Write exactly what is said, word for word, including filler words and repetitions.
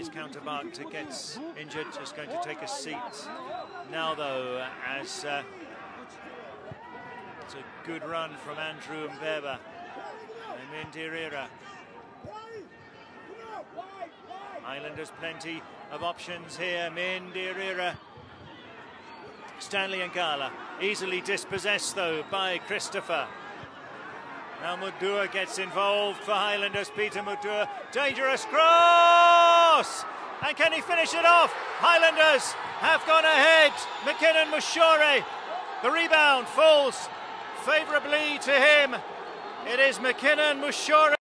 his counterpart gets injured, just going to take a seat now, though, as uh, it's a good run from Andrew Mbeba. Mindirira. Highlanders plenty of options here. Mindirira. Stanley Ngala, easily dispossessed though by Christopher. Now Mudua gets involved for Highlanders. Peter Mudua, dangerous cross! And can he finish it off? Highlanders have gone ahead. McKinnon Mushore, the rebound falls favourably to him. It is McKinnon Mushore.